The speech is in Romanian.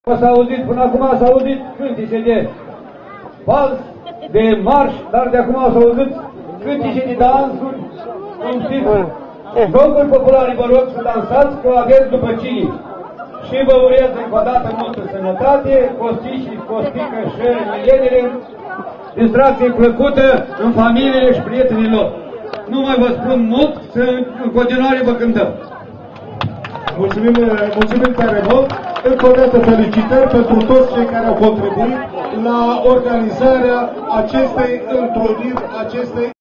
S-a auzit, până acum s-a auzit cântece de vals, de marș, dar de acum s-a auzit cântece de dansuri, cum știți, jocuri populare, vă rog să dansați, că aveți după cine. Și vă urez încă o dată multă sănătate, costii și costică și milenile, distracție plăcută în familiile și prietenii lor. Nu mai vă spun mult, să în continuare vă cântăm. Mulțumim tare mult. Încă o dată felicitări pentru toți cei care au contribuit la organizarea acestei întruniri, acestei